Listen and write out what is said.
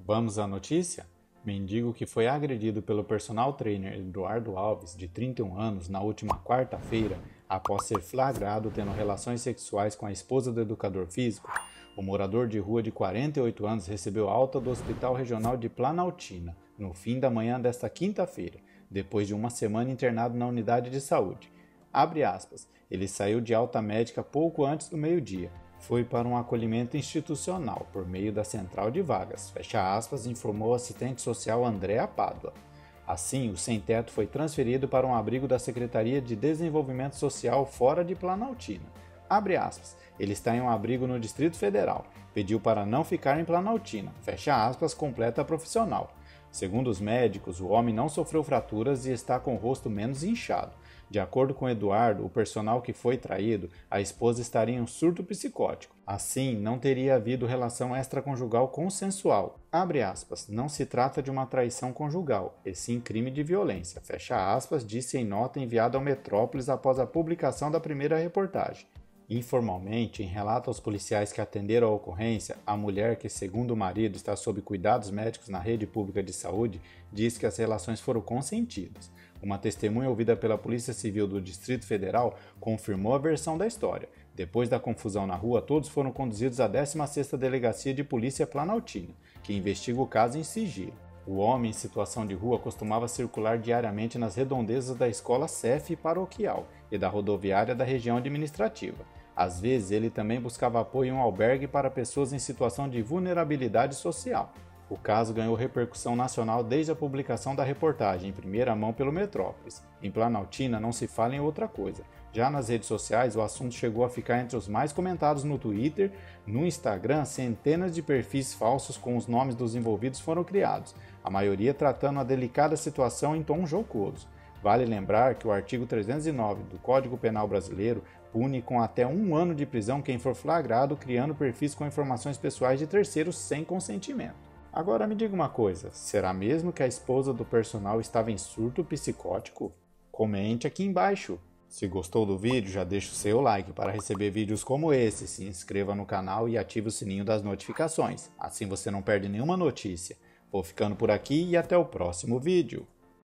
Vamos à notícia? Mendigo que foi agredido pelo personal trainer Eduardo Alves, de 31 anos, na última quarta-feira, após ser flagrado tendo relações sexuais com a esposa do educador físico, o morador de rua de 48 anos recebeu alta do Hospital Regional de Planaltina, no fim da manhã desta quinta-feira, depois de uma semana internado na unidade de saúde. Abre aspas, ele saiu de alta médica pouco antes do meio-dia. Foi para um acolhimento institucional por meio da central de vagas, fecha aspas, informou o assistente social Andréa Pádua. Assim, o sem-teto foi transferido para um abrigo da Secretaria de Desenvolvimento Social fora de Planaltina. Abre aspas, ele está em um abrigo no Distrito Federal, pediu para não ficar em Planaltina, fecha aspas, completa a profissional. Segundo os médicos, o homem não sofreu fraturas e está com o rosto menos inchado. De acordo com Eduardo, o personal que foi traído, a esposa estaria em um surto psicótico. Assim, não teria havido relação extraconjugal consensual. Abre aspas, não se trata de uma traição conjugal, e sim crime de violência. Fecha aspas, disse em nota enviada ao Metrópolis após a publicação da primeira reportagem. Informalmente, em relato aos policiais que atenderam a ocorrência, a mulher que, segundo o marido, está sob cuidados médicos na rede pública de saúde, diz que as relações foram consentidas. Uma testemunha ouvida pela Polícia Civil do Distrito Federal confirmou a versão da história. Depois da confusão na rua, todos foram conduzidos à 16ª Delegacia de Polícia Planaltina, que investiga o caso em sigilo. O homem em situação de rua costumava circular diariamente nas redondezas da escola CEF paroquial e da rodoviária da região administrativa. Às vezes, ele também buscava apoio em um albergue para pessoas em situação de vulnerabilidade social. O caso ganhou repercussão nacional desde a publicação da reportagem em primeira mão pelo Metrópolis. Em Planaltina não se fala em outra coisa. Já nas redes sociais, o assunto chegou a ficar entre os mais comentados no Twitter. No Instagram, centenas de perfis falsos com os nomes dos envolvidos foram criados, a maioria tratando a delicada situação em tom jocoso. Vale lembrar que o artigo 309 do Código Penal Brasileiro pune com até 1 ano de prisão quem for flagrado criando perfis com informações pessoais de terceiros sem consentimento. Agora me diga uma coisa, será mesmo que a esposa do personal estava em surto psicótico? Comente aqui embaixo. Se gostou do vídeo, já deixa o seu like para receber vídeos como esse, se inscreva no canal e ative o sininho das notificações, assim você não perde nenhuma notícia. Vou ficando por aqui e até o próximo vídeo.